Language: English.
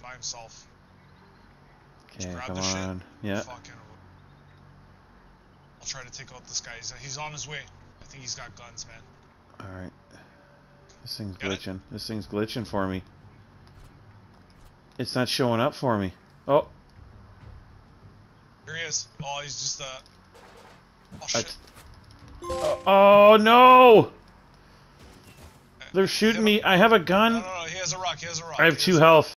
by himself. Okay, come on. Yeah. Fucking. I'll try to take out this guy. He's on his way. I think he's got guns, man. Alright. This thing's glitching. This thing's glitching for me. It's not showing up for me. Oh. Here he is. Oh, he's just, oh, shit. Oh, no! They're shooting me. I have a gun. No, he has a rock. He has a rock. I have 2 health.